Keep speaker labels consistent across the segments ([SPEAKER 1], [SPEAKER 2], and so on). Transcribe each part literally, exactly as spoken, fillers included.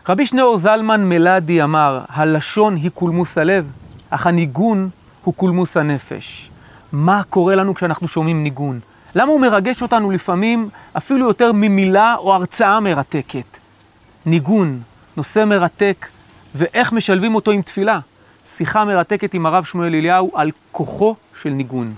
[SPEAKER 1] רבי שניאור זלמן מלאדי אמר, הלשון היא קולמוס הלב, אך הניגון הוא קולמוס הנפש. מה קורה לנו כשאנחנו שומעים ניגון? למה הוא מרגש אותנו לפעמים אפילו יותר ממילה או הרצאה מרתקת? ניגון, נושא מרתק, ואיך משלבים אותו עם תפילה. שיחה מרתקת עם הרב שמואל אליהו על כוחו של ניגון.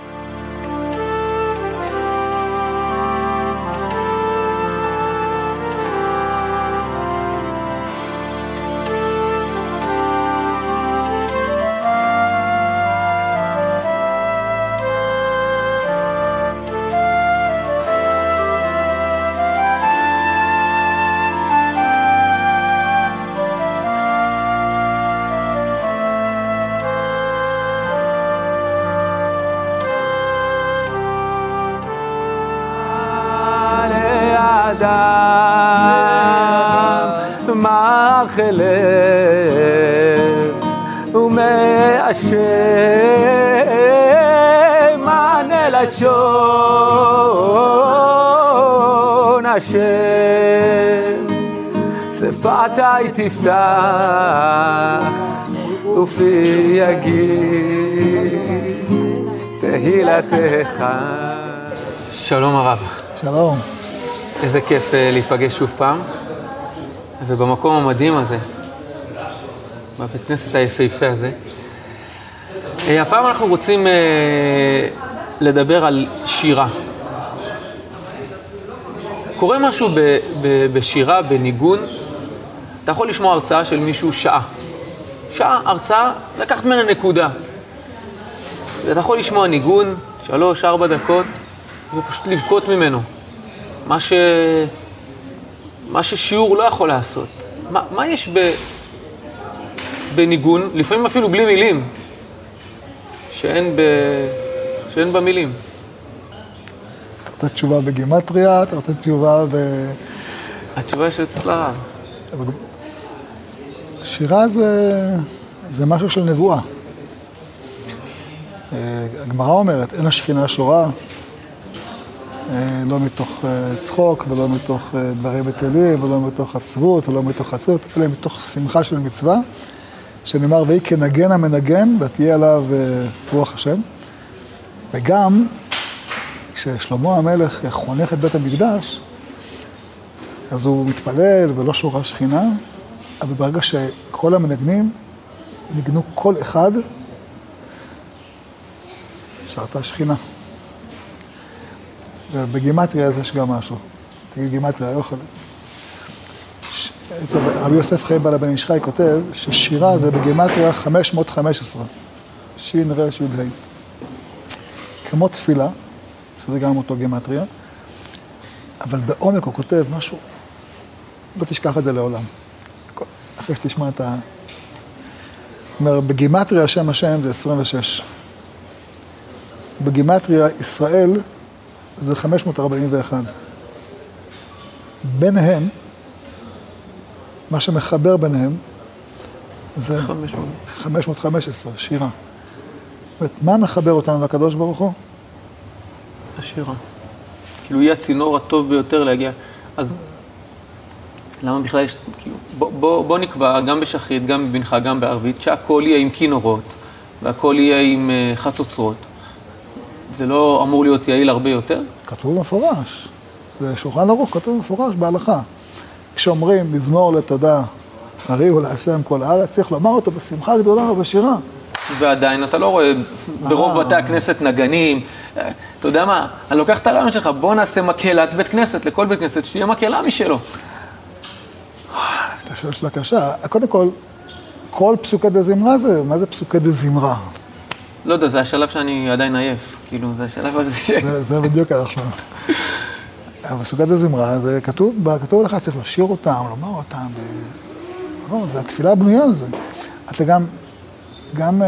[SPEAKER 1] אדם מחלב ומאשר מענה לשון השם שפתי תפתח ופי יגיד תהילתך. שלום הרב.
[SPEAKER 2] שלום.
[SPEAKER 1] איזה כיף להיפגש שוב פעם, ובמקום המדהים הזה, בבית כנסת היפהפה הזה. הפעם אנחנו רוצים לדבר על שירה. קורה משהו ב- ב- בשירה, בניגון, אתה יכול לשמוע הרצאה של מישהו שעה. שעה, הרצאה, לקחת ממנה נקודה. אתה יכול לשמוע ניגון, שלוש, ארבע דקות, ופשוט לבכות ממנו. מה ש... מה ששיעור לא יכול לעשות. מה, מה יש ב... בניגון, לפעמים אפילו בלי מילים, שאין, ב... שאין במילים?
[SPEAKER 2] אתה רוצה תשובה בגימטריה, אתה רוצה תשובה ב...
[SPEAKER 1] התשובה שיוצאת לרב.
[SPEAKER 2] שירה זה, זה משהו של נבואה. הגמרא אומרת, אין השכינה שורה, לא מתוך צחוק, ולא מתוך דברים בטלים, ולא מתוך עצבות, ולא מתוך עצבות, אלא מתוך שמחה של מצווה, שנאמר, והיא כנגן המנגן, ותהיה עליו רוח השם. וגם, כששלמה המלך חונך את בית המקדש, אז הוא מתפלל ולא שורה שכינה, אבל ברגע שכל המנגנים ניגנו כל אחד, שרתה שכינה. ובגימטריה יש גם משהו. תגיד גימטריה, יוכל. רבי יוסף חיים בעל הבן איש חי כותב ששירה זה בגימטריה חמש מאות וחמש עשרה. שין רש יוד ה'. כמו תפילה, שזה גם אותו גימטריה, אבל בעומק הוא כותב משהו, לא תשכח את זה לעולם. אחרי שתשמע את ה... אומר, בגימטריה שם השם זה עשרים ושש. בגימטריה ישראל זה חמש מאות ארבעים ואחת. ביניהם, מה שמחבר ביניהם, זה חמש מאות וחמש עשרה, שירה. זאת אומרת, מה מחבר אותנו לקדוש ברוך הוא?
[SPEAKER 1] השירה. כאילו, היא הצינור הטוב ביותר להגיע. אז למה בכלל יש, כאילו, בוא, בוא, בוא נקבע, גם בשחרית, גם בבנחה, גם בערבית, שהכל יהיה עם כינורות, והכל יהיה עם uh, חצוצרות. זה לא אמור להיות יעיל הרבה יותר?
[SPEAKER 2] כתוב מפורש. זה שולחן ערוך, כתוב מפורש בהלכה. כשאומרים, מזמור לתודה, הריעו להשם כל הארץ, צריך לומר אותו בשמחה גדולה ובשירה.
[SPEAKER 1] ועדיין, אתה לא רואה ברוב בתי הכנסת נגנים. אתה יודע מה? אני לוקח את הרעיון שלך, בוא נעשה מקהלת בית כנסת, לכל בית כנסת, שתהיה מקהלה משלו.
[SPEAKER 2] אתה שואל שאלה קשה. קודם כל, כל פסוקי דזמרה זה, מה זה פסוקי דזמרה?
[SPEAKER 1] לא יודע, זה השלב שאני עדיין עייף. כאילו, זה השלב הזה ש...
[SPEAKER 2] זה, זה בדיוק אנחנו. אבל פסוקי דזמרה, זה כתוב, כתוב לך, צריך לשיר אותם, לומר אותם. ב... זה התפילה הבנויה על זה. אתה גם, גם,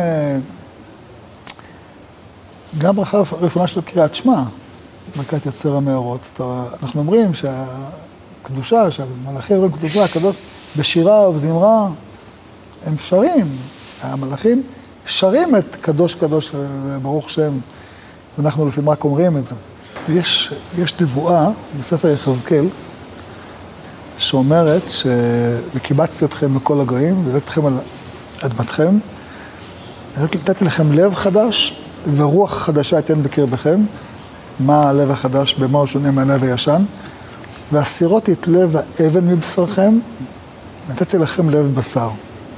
[SPEAKER 2] גם ברכה רפונה של קריאת שמע, ברכת יוצר המאורות. אנחנו אומרים שהקדושה, שהמלאכים אומרים קדושה, הקדוש, בשירה ובזמרה, הם שרים. המלאכים שרים את קדוש קדוש ברוך שם, ואנחנו לפעמים רק אומרים את זה. יש, יש נבואה בספר יחזקאל, שאומרת ש... וקיבצתי אתכם מכל הגויים, והבאתי אתכם על אדמתכם, נתתי לכם לב חדש, ורוח חדשה אתן בקרבכם. מה הלב החדש? במה הוא שונה מהלב הישן? והסירותי את לב האבן מבשרכם, נתתי לכם לב בשר.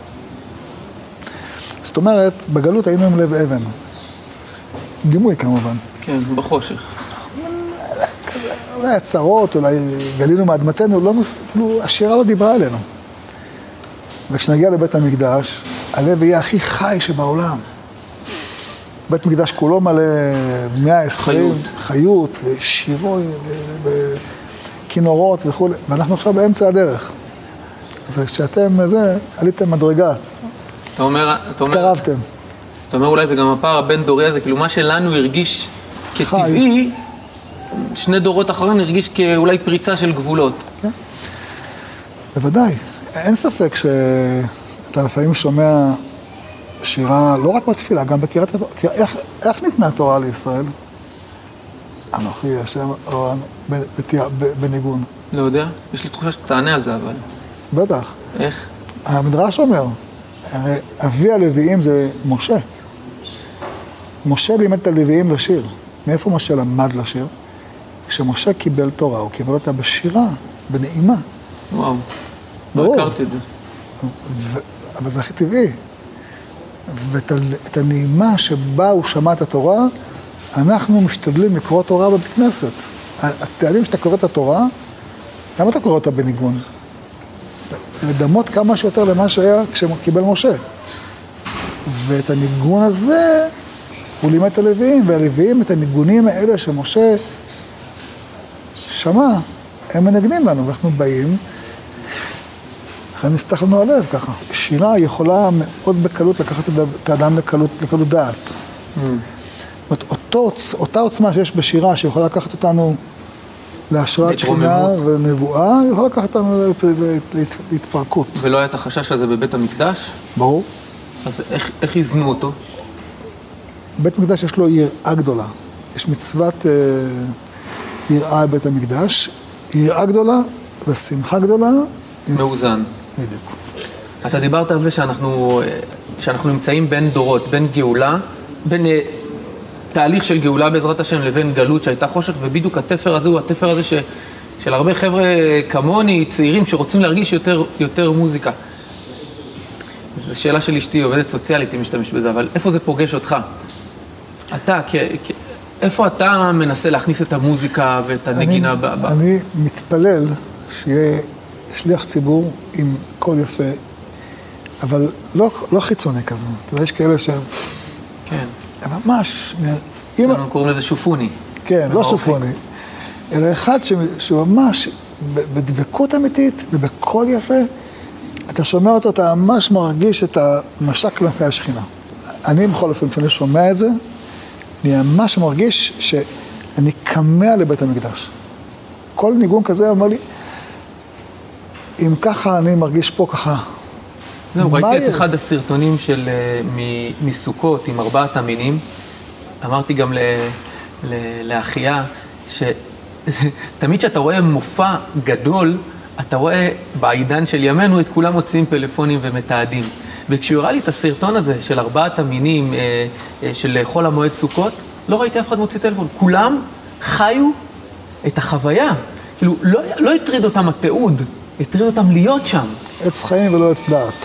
[SPEAKER 2] זאת אומרת, בגלות היינו עם לב אבן. דימוי כמובן.
[SPEAKER 1] כן, בחושך.
[SPEAKER 2] אולי הצרות, אולי גלינו מאדמתנו, לא נוס... כאילו, השירה לא דיברה עלינו. וכשנגיע לבית המקדש, הלב יהיה הכי חי שבעולם. בית מקדש כולו מלא מאה ועשרים, חיות, חיות ושירוי, וכינורות וכו'. ואנחנו עכשיו באמצע הדרך. אז כשאתם זה, עליתם מדרגה.
[SPEAKER 1] אתה אומר, אתה אומר,
[SPEAKER 2] התקרבתם.
[SPEAKER 1] אתה אומר אולי זה גם הפער הבין דורי הזה, כאילו מה שלנו הרגיש כטבעי, שני דורות אחרים הרגיש כאולי פריצה של גבולות. כן,
[SPEAKER 2] בוודאי. אין ספק שאתה לפעמים שומע שירה, לא רק בתפילה, גם בקריאת התורה. איך, איך ניתנה התורה לישראל? אנוכי, השם, או בניגון.
[SPEAKER 1] לא יודע, יש לי תחושה שאתה תענה על זה, אבל...
[SPEAKER 2] בטח.
[SPEAKER 1] איך?
[SPEAKER 2] המדרש אומר, הרי אבי הלוויים זה משה. משה לימד את הלוויים לשיר. מאיפה משה למד לשיר? כשמשה קיבל תורה, הוא קיבל אותה בשירה, בנעימה.
[SPEAKER 1] וואו,
[SPEAKER 2] ברור.
[SPEAKER 1] לא הכרתי את זה.
[SPEAKER 2] ו... אבל זה הכי טבעי. ואת הנעימה שבה הוא שמע את התורה, אנחנו משתדלים לקרוא תורה בבית כנסת. הטעמים שאתה קורא את התורה, למה אתה קורא אותה בניגון? לדמות כמה שיותר למה שהיה כשקיבל משה. ואת הניגון הזה, הוא לימד את הלוויים, והלוויים, את הניגונים האלה שמשה שמע, הם מנגנים לנו, ואנחנו באים, אחרי נפתח לנו הלב ככה. שירה יכולה מאוד בקלות לקחת את האדם לקלות, לקלות דעת. Mm. זאת אומרת, אותו, אותה עוצמה שיש בשירה, שיכולה לקחת אותנו להשראת שכינה ונבואה, יכולה לקחת אותנו להתפרקות.
[SPEAKER 1] ולא היה את החשש הזה בבית המקדש?
[SPEAKER 2] ברור.
[SPEAKER 1] אז איך, איך יזנו אותו?
[SPEAKER 2] בית מקדש יש לו יראה גדולה. יש מצוות אה, יראה בבית המקדש, יראה גדולה ושמחה גדולה.
[SPEAKER 1] מאוזן.
[SPEAKER 2] בדיוק.
[SPEAKER 1] אתה דיברת על זה שאנחנו, שאנחנו נמצאים בין דורות, בין גאולה, בין אה, תהליך של גאולה בעזרת השם לבין גלות שהייתה חושך, ובדיוק התפר הזה הוא התפר הזה ש, של הרבה חבר'ה כמוני, צעירים שרוצים להרגיש יותר, יותר מוזיקה. זו שאלה של אשתי, עובדת סוציאלית, אם משתמש בזה, אבל איפה זה פוגש אותך? אתה, כ, כ, איפה אתה מנסה להכניס את המוזיקה ואת הנגינה?
[SPEAKER 2] אני,
[SPEAKER 1] ב, ב...
[SPEAKER 2] אני מתפלל שיהיה שליח ציבור עם קול יפה, אבל לא, לא חיצוני כזה. אתה יודע, יש כאלה שהם...
[SPEAKER 1] כן.
[SPEAKER 2] ממש...
[SPEAKER 1] אנחנו קוראים לזה שופוני.
[SPEAKER 2] כן, לא שופוני. אלא אחד שהוא ממש בדבקות אמיתית ובקול יפה, אתה שומע אותו, אתה ממש מרגיש את המשק כנפי השכינה. אני בכל אופן, כשאני שומע את זה, אני ממש מרגיש שאני קמע לבית המקדש. כל ניגון כזה אומר לי, אם ככה אני מרגיש פה ככה.
[SPEAKER 1] זהו, ראיתי את אחד הסרטונים של מסוכות עם ארבעת המינים. אמרתי גם לאחיה, שתמיד שאתה רואה מופע גדול, אתה רואה בעידן של ימינו את כולם מוצאים פלאפונים ומתעדים. וכשהוא הראה לי את הסרטון הזה של ארבעת המינים של חול המועד סוכות, לא ראיתי אף אחד מוציא טלפון. כולם חיו את החוויה. כאילו, לא, לא הטריד אותם התיעוד, הטריד אותם להיות שם.
[SPEAKER 2] עץ חיים ולא עץ דעת.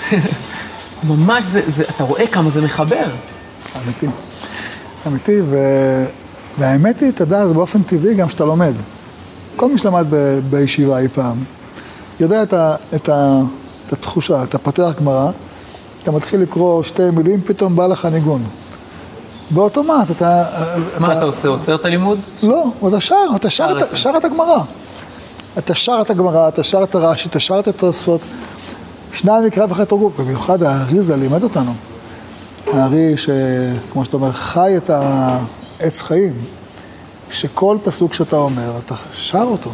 [SPEAKER 1] ממש, זה, זה, אתה רואה כמה זה מחבר.
[SPEAKER 2] אמיתי. אמיתי, ו... והאמת היא, אתה יודע, זה באופן טבעי גם שאתה לומד. כל מי שלמד ב... בישיבה אי פעם, יודע את, ה... את, ה... את התחושה, אתה פותח גמרא, אתה מתחיל לקרוא שתי מילים, פתאום בא לך ניגון. באוטומט, אתה...
[SPEAKER 1] מה
[SPEAKER 2] אתה,
[SPEAKER 1] אתה עושה? עוצר את הלימוד?
[SPEAKER 2] לא, אתה שר, אתה שר, את, שר את הגמרא. אתה שר את הגמרא, אתה שר את הרש"י, אתה שר את התוספות. שניים מקרא ואחרי תרגום, במיוחד האריזה לימד אותנו. הארי שכמו שאתה אומר, חי את העץ חיים, שכל פסוק שאתה אומר, אתה שר אותו.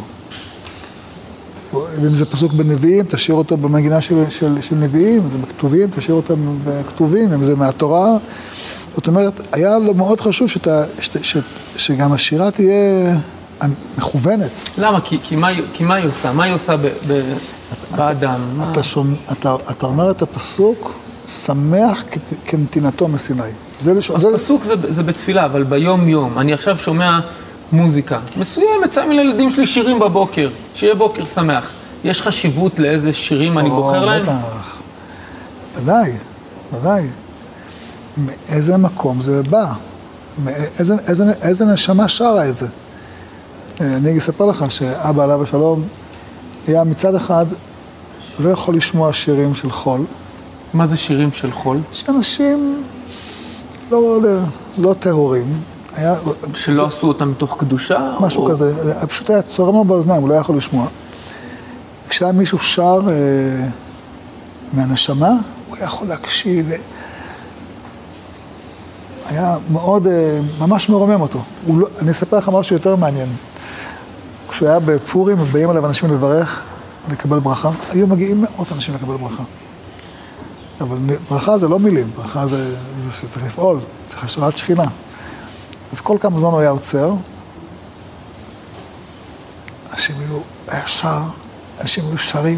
[SPEAKER 2] ואם זה פסוק בנביאים, תשאיר אותו במגינה של, של, של נביאים, אם זה בכתובים, תשאיר אותם בכתובים, אם זה מהתורה. זאת אומרת, היה לו מאוד חשוב שאתה, ש, ש, שגם השירה תהיה מכוונת.
[SPEAKER 1] למה? כי, כי, מה, כי מה היא עושה? מה היא עושה ב, ב, באדם?
[SPEAKER 2] אתה, אתה, שומע, אתה, אתה אומר את הפסוק, שמח כנתינתו מסיני. זה לש...
[SPEAKER 1] אז
[SPEAKER 2] זה...
[SPEAKER 1] פסוק זה, זה בתפילה, אבל ביום יום. אני עכשיו שומע מוזיקה. מסוימת, שמים לילדים שלי שירים בבוקר, שיהיה בוקר שמח. יש חשיבות לאיזה שירים אני בוחר להם?
[SPEAKER 2] בטח. ודאי, ודאי. מאיזה מקום זה בא? מאיזה, איזה, איזה נשמה שרה את זה? אני אספר לך שאבא עליו השלום היה מצד אחד לא יכול לשמוע שירים של חול.
[SPEAKER 1] מה זה שירים של חול?
[SPEAKER 2] שאנשים לא, לא, לא טרורים. היה,
[SPEAKER 1] שלא זה, עשו אותם מתוך קדושה?
[SPEAKER 2] משהו או... כזה. פשוט היה צורם לו באוזניים, הוא לא יכול לשמוע. כשהיה מישהו שר אה, מהנשמה, הוא יכול להקשיב. היה מאוד, אה, ממש מרומם אותו. לא, אני אספר לך משהו יותר מעניין. כשהוא היה בפורים, ובאים עליו אנשים לברך, לקבל ברכה, היו מגיעים מאות אנשים לקבל ברכה. אבל ברכה זה לא מילים, ברכה זה, זה שצריך לפעול, צריך השראת שכינה. אז כל כמה זמן הוא היה עוצר, אנשים היו, היה שר, אנשים היו שרים,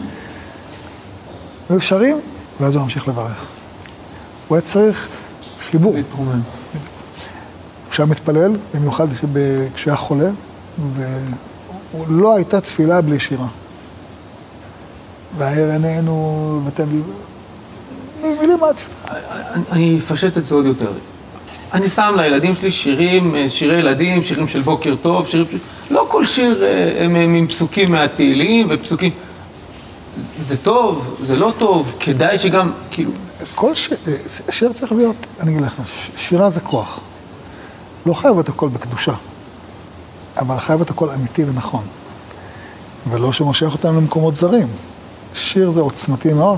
[SPEAKER 2] היו שרים, ואז הוא ממשיך לברך. הוא היה צריך חיבור.
[SPEAKER 1] להתרומם.
[SPEAKER 2] כשהיה מתפלל, במיוחד כשהוא היה חולה, ולא הייתה תפילה בלי שירה. והעיר עינינו, ותן לי... מילים מה התפילה?
[SPEAKER 1] אני אפשט את זה עוד יותר. אני שם לילדים שלי שירים, שירי ילדים, שירים של בוקר טוב, שירים... לא כל שיר הם עם פסוקים מהתהילים ופסוקים... זה טוב, זה לא טוב, כדאי שגם, כאילו...
[SPEAKER 2] כל שיר, שיר צריך להיות, אני אגיד לך, שירה זה כוח. לא חייב את הכל בקדושה, אבל חייב את הכל אמיתי ונכון. ולא שמושך אותנו למקומות זרים. שיר זה עוצמתי מאוד.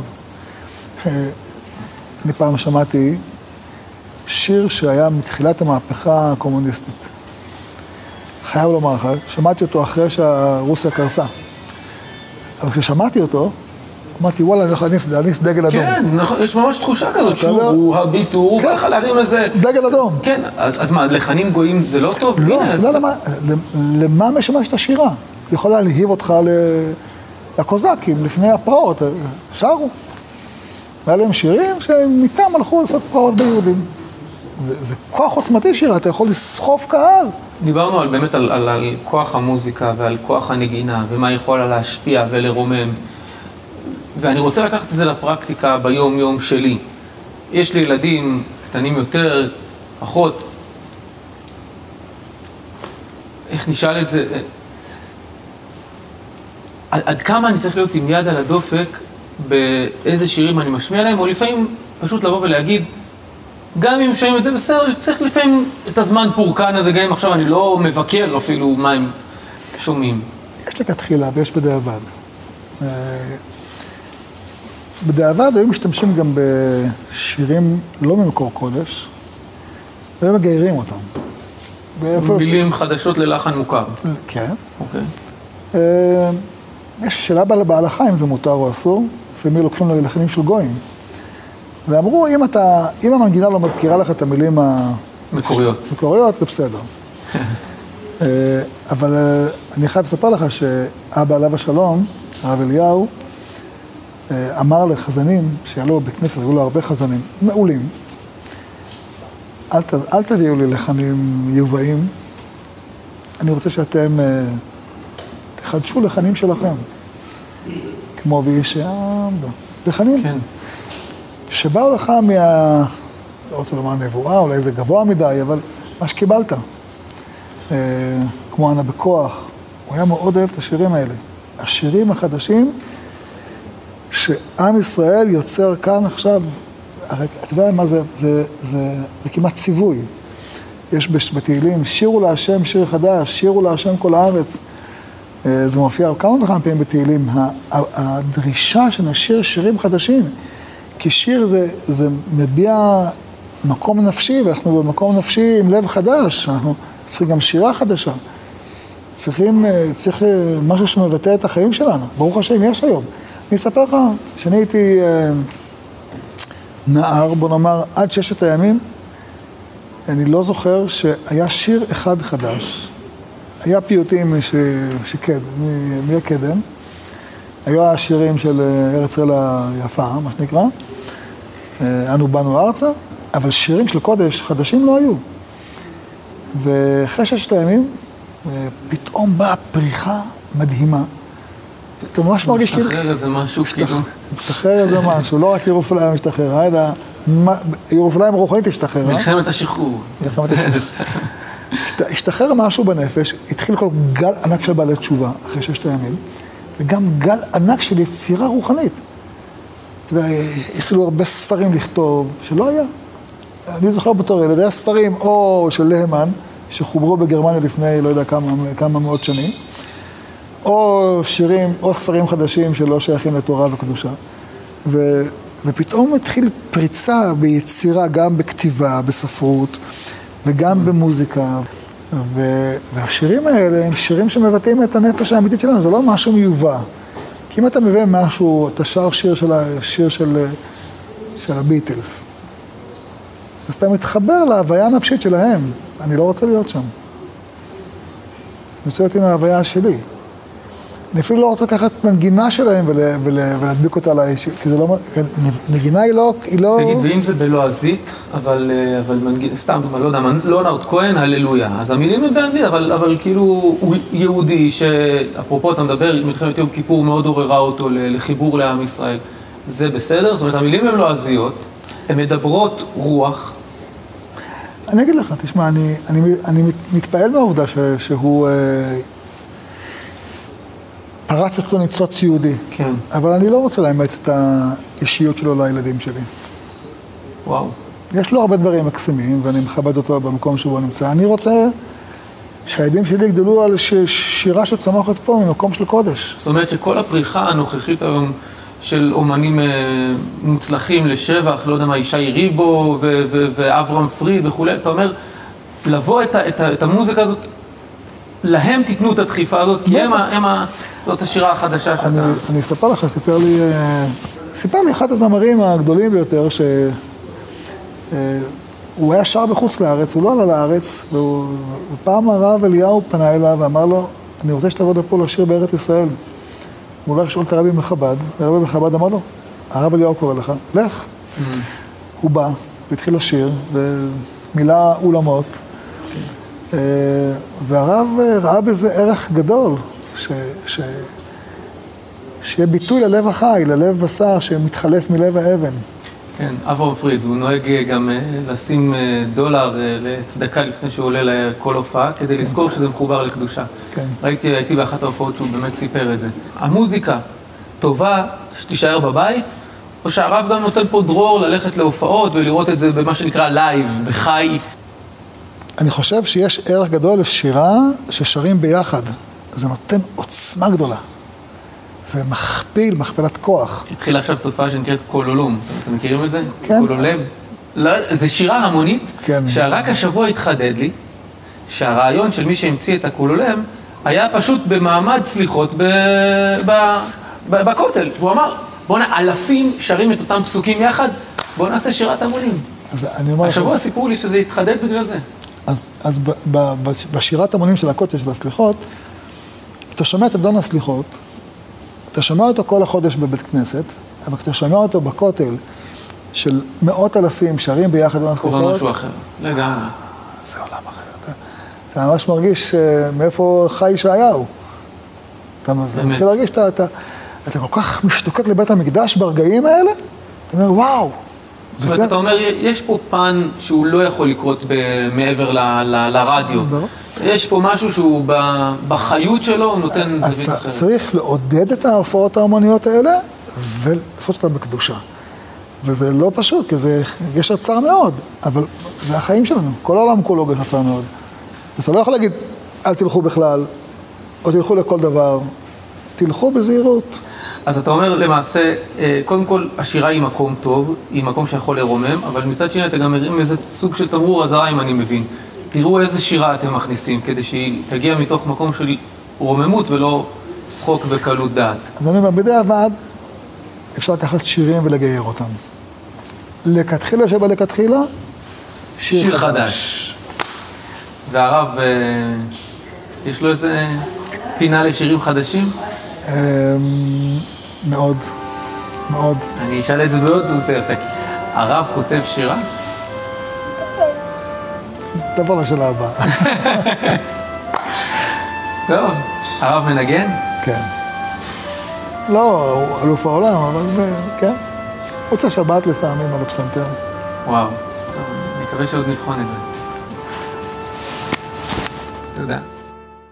[SPEAKER 2] אני פעם שמעתי שיר שהיה מתחילת המהפכה הקומוניסטית. חייב לומר לך, שמעתי אותו אחרי שהרוסיה קרסה. אבל כששמעתי אותו, אמרתי, וואלה, אני הולך להניף דגל אדום.
[SPEAKER 1] כן, יש ממש תחושה כזאת, שורו, הביטו, ככה להרים איזה...
[SPEAKER 2] דגל אדום.
[SPEAKER 1] כן, אז מה, לחנים גויים זה לא טוב?
[SPEAKER 2] לא, למה משמש את השירה? יכולה להיב אותך לקוזקים, לפני הפרעות, שרו. והיה להם שירים שמתם הלכו לעשות פרעות ביהודים. זה כוח עוצמתי שירה, אתה יכול לסחוף קהל.
[SPEAKER 1] דיברנו על, באמת על, על, על כוח המוזיקה ועל כוח הנגינה, ומה יכולה להשפיע ולרומם. ואני רוצה לקחת את זה לפרקטיקה ביום-יום שלי. יש לי ילדים קטנים יותר, פחות. איך נשאל את זה? עד, עד כמה אני צריך להיות עם יד על הדופק באיזה שירים אני משמיע להם, או לפעמים פשוט לבוא ולהגיד, גם אם שומעים את זה בסדר, צריך לפעמים את הזמן פורקן הזה, גם אם עכשיו אני לא מבקר אפילו מה הם שומעים.
[SPEAKER 2] יש לכתחילה ויש בדיעבד. בדיעבד היו משתמשים גם בשירים לא ממקור קודש, והיו מגיירים אותם.
[SPEAKER 1] מילים חדשות ללחן מוכר. כן.
[SPEAKER 2] אוקיי. יש שאלה בהלכה אם זה מותר או אסור, לפעמים לוקחים ללחנים של גויים. ואמרו, אם אתה, אם המנגינה לא מזכירה לך את המילים
[SPEAKER 1] המקוריות,
[SPEAKER 2] מקוריות, זה בסדר. אבל אני חייב לספר לך שאבא עליו השלום, הרב אליהו, אמר לחזנים שיעלו בבית כנסת, היו לו הרבה חזנים, מעולים. אל, אל תביאו לי לחנים יובאים, אני רוצה שאתם תחדשו לחנים שלכם. כמו וישע, לחנים. כן. שבאו לך מה... לא רוצה לומר נבואה, אולי זה גבוה מדי, אבל מה שקיבלת. כמו ענה בכוח. הוא היה מאוד אוהב את השירים האלה. השירים החדשים שעם ישראל יוצר כאן עכשיו, הרי אתה יודע מה זה, זה, זה, זה כמעט ציווי. יש בתהילים, שירו להשם שיר חדש, שירו להשם כל הארץ. זה מופיע כמה וכמה פעמים בתהילים. הדרישה שנשיר שירים חדשים, כי שיר זה, זה מביע מקום נפשי, ואנחנו במקום נפשי עם לב חדש, אנחנו צריכים גם שירה חדשה. צריכים, צריך משהו שמבטא את החיים שלנו. ברוך השם, יש היום. אני אספר לך, שאני הייתי נער, בוא נאמר, עד ששת הימים, אני לא זוכר שהיה שיר אחד חדש, היה פיוטים ש... שקד, מהקדם. היו השירים של ארץ ישראל היפה, מה שנקרא. אנו באנו ארצה, אבל שירים של קודש חדשים לא היו. ואחרי ששת הימים, פתאום באה פריחה מדהימה. אתה ממש מרגיש כאילו...
[SPEAKER 1] משתחרר איזה משהו כאילו.
[SPEAKER 2] משתחרר איזה משהו, לא רק ירושלים משתחרר, אלא ירושלים רוחנית השתחררה.
[SPEAKER 1] מלחמת השחרור.
[SPEAKER 2] מלחמת השחרור. השתחרר משהו בנפש, התחיל כל גל ענק של בעלי תשובה אחרי ששת הימים, וגם גל ענק של יצירה רוחנית. אתה יודע, התחילו הרבה ספרים לכתוב, שלא היה. אני זוכר בתור ילד, היה ספרים או של להמן, שחוברו בגרמניה לפני לא יודע כמה, כמה מאות שנים, או שירים, או ספרים חדשים שלא שייכים לתורה וקדושה. ו, ופתאום התחיל פריצה ביצירה, גם בכתיבה, בספרות, וגם במוזיקה. ו, והשירים האלה הם שירים שמבטאים את הנפש האמיתית שלנו, זה לא משהו מיובא. כי אם אתה מביא משהו, אתה שר שיר של, שיר של, של הביטלס, אז אתה מתחבר להוויה הנפשית שלהם. אני לא רוצה להיות שם. אני רוצה להיות עם ההוויה שלי. אני אפילו לא רוצה לקחת מנגינה שלהם ול, ול, ולהדביק אותה עליי, כי זה לא... נגינה היא לא... היא לא...
[SPEAKER 1] תגיד, ואם זה בלועזית, אבל, אבל מנגינה, סתם, לא יודע, לונרד כהן, הללויה. אז המילים הם באנגלית, אבל, אבל כאילו הוא יהודי, שאפרופו אתה מדבר, מלחמת יום כיפור מאוד עוררה אותו לחיבור לעם ישראל. זה בסדר? זאת אומרת, המילים הן לועזיות, הן מדברות רוח.
[SPEAKER 2] אני אגיד לך, תשמע, אני, אני, אני מתפעל מהעובדה ש, שהוא... פרץ אצלו ניצוץ יהודי.
[SPEAKER 1] כן.
[SPEAKER 2] אבל אני לא רוצה לאמץ את האישיות שלו לילדים שלי.
[SPEAKER 1] וואו.
[SPEAKER 2] יש לו הרבה דברים מקסימים, ואני מכבד אותו במקום שבו נמצא. אני רוצה שהילדים שלי יגדלו על ש... שירה שצמחת פה ממקום של קודש.
[SPEAKER 1] זאת אומרת שכל הפריחה הנוכחית היום של אומנים מוצלחים לשבח, לא יודע מה, ישי ריבו ו- ו- ואברהם פריד וכו', אתה אומר, לבוא את, ה- את, ה- את המוזיקה הזאת, להם תיתנו את הדחיפה הזאת, כי הם, הם, הם, זאת השירה החדשה שאתה...
[SPEAKER 2] אני, אני אספר לך, סיפר לי, סיפר לי אחד הזמרים הגדולים ביותר, שהוא היה שר בחוץ לארץ, הוא לא עלה לארץ, ופעם הרב אליהו פנה אליו ואמר לו, אני רוצה שתעבוד פה לשיר בארץ ישראל. הוא הולך לשאול את הרבי מחב"ד, והרבי מחב"ד אמר לו, הרב אליהו קורא לך, לך. הוא בא, והתחיל לשיר, ומילא אולמות, והרב ראה בזה ערך גדול, ש, ש, שיהיה ביטוי ללב החי, ללב בשר שמתחלף מלב האבן.
[SPEAKER 1] כן, אברהם פריד, הוא נוהג גם לשים דולר לצדקה לפני שהוא עולה לכל הופעה, כדי לזכור שזה מחובר לקדושה.
[SPEAKER 2] כן.
[SPEAKER 1] ראיתי, הייתי באחת ההופעות שהוא באמת סיפר את זה. המוזיקה טובה, שתישאר בבית, או שהרב גם נותן פה דרור ללכת להופעות ולראות את זה במה שנקרא לייב, בחי.
[SPEAKER 2] אני חושב שיש ערך גדול לשירה ששרים ביחד. זה נותן עוצמה גדולה. זה מכפיל, מכפלת כוח.
[SPEAKER 1] התחילה עכשיו תופעה שנקראת קולולום. אתם מכירים את זה?
[SPEAKER 2] כן.
[SPEAKER 1] קולולם. לא, זה שירה המונית, כן. שרק השבוע התחדד לי, שהרעיון של מי שהמציא את הקולולם, היה פשוט במעמד סליחות ב... ב... ב... בכותל. והוא אמר, בוא נע, אלפים שרים את אותם פסוקים יחד, בוא נעשה שירת המונים.
[SPEAKER 2] אז אני אומר
[SPEAKER 1] השבוע סיפרו לי שזה התחדד בגלל זה.
[SPEAKER 2] אז, אז ב, ב, ב, בשירת המונים של הכותל, של הסליחות, אתה שומע את אדון הסליחות, אתה שומע אותו כל החודש בבית כנסת, אבל אתה שומע אותו בכותל של מאות אלפים שרים ביחד אדון הסליחות.
[SPEAKER 1] קורה משהו אחר, לגמרי.
[SPEAKER 2] זה עולם אחר. אתה, אתה ממש מרגיש מאיפה חי ישעיהו. אתה מתחיל להרגיש, אתה, אתה, אתה כל כך משתוקק לבית המקדש ברגעים האלה, אתה אומר, וואו.
[SPEAKER 1] זאת אומרת, אתה אומר, יש פה פן שהוא לא יכול לקרות מעבר לרדיו. יש פה משהו שהוא בחיות שלו, הוא נותן זווית אחרת.
[SPEAKER 2] אז צריך לעודד את ההופעות ההמוניות האלה, ולעשות אותם בקדושה. וזה לא פשוט, כי זה גשר צר מאוד, אבל זה החיים שלנו. כל העולם כולו גשר צר מאוד. אז אתה לא יכול להגיד, אל תלכו בכלל, או תלכו לכל דבר. תלכו בזהירות.
[SPEAKER 1] אז אתה אומר למעשה, קודם כל, השירה היא מקום טוב, היא מקום שיכול לרומם, אבל מצד שני אתה גם מרים איזה סוג של תמרור אזהרה, אם אני מבין. תראו איזה שירה אתם מכניסים, כדי שהיא תגיע מתוך מקום של רוממות ולא שחוק וקלות דעת.
[SPEAKER 2] אז אני אומר, בדיעבד אפשר לקחת שירים ולגייר אותם. לכתחילה שבא לכתחילה,
[SPEAKER 1] שיר, שיר חדש. חדש. והרב יש לו איזה פינה לשירים חדשים?
[SPEAKER 2] אמ, מאוד, מאוד.
[SPEAKER 1] אני אשאל את זה בעוד יותר. הרב כותב שירה?
[SPEAKER 2] דבר לשאלה הבאה.
[SPEAKER 1] טוב, הרב מנגן?
[SPEAKER 2] כן. לא, הוא אלוף העולם, אבל כן. רוצה שבת לפעמים על הפסנתר.
[SPEAKER 1] וואו, טוב, אני מקווה שעוד נבחון את זה. תודה.